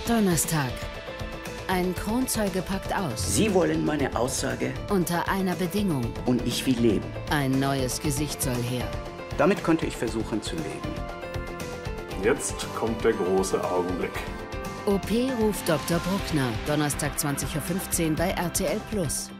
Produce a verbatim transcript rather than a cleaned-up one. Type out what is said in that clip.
Donnerstag. Ein Kronzeuge packt aus. Sie wollen meine Aussage? Unter einer Bedingung. Und ich will leben. Ein neues Gesicht soll her. Damit konnte ich versuchen zu leben. Jetzt kommt der große Augenblick. O P ruft Doktor Bruckner, Donnerstag zwanzig Uhr fünfzehn bei R T L Plus.